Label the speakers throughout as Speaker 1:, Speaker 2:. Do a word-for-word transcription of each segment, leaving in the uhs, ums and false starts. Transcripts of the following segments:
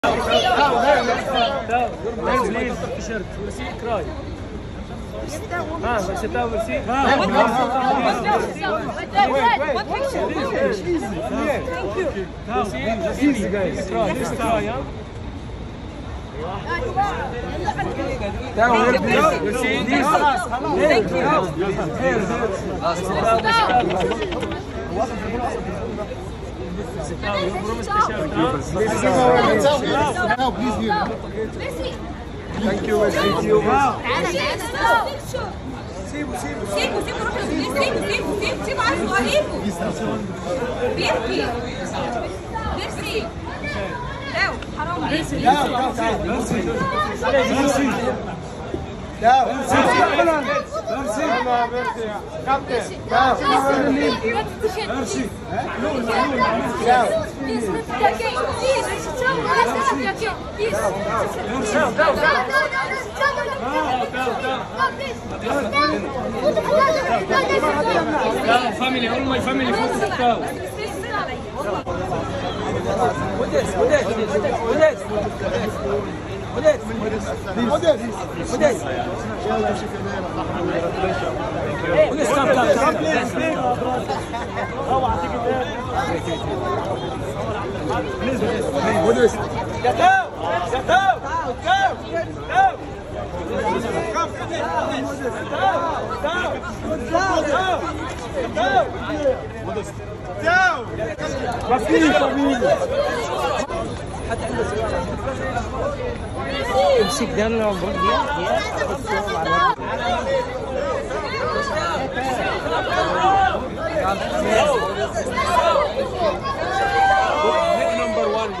Speaker 1: Ah, vai você tá assim? Easy guys. Just try, yeah. Down, you see this? Thank you.
Speaker 2: Now, please here.
Speaker 1: Thank you, thank you.
Speaker 3: سيبوا سيبوا سيبوا سيبوا روحوا سيبوا سيبوا سيبوا سيبوا عارف صغيركم بيبكي ميرسي داو حرام ميرسي
Speaker 2: داو داو
Speaker 1: Merci. Captain. Merci. Family, all my family from the town. Modest, modest, modest, modest, modest, modest. Modest, come, come, come.
Speaker 2: Modest.
Speaker 1: Get down, get down, go, go. Come, come, down, down, down, Modest. Down. Famille, famille. امسك ده الموجود دي نمبر واحد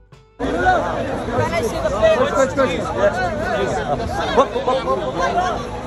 Speaker 2: Good, good, good.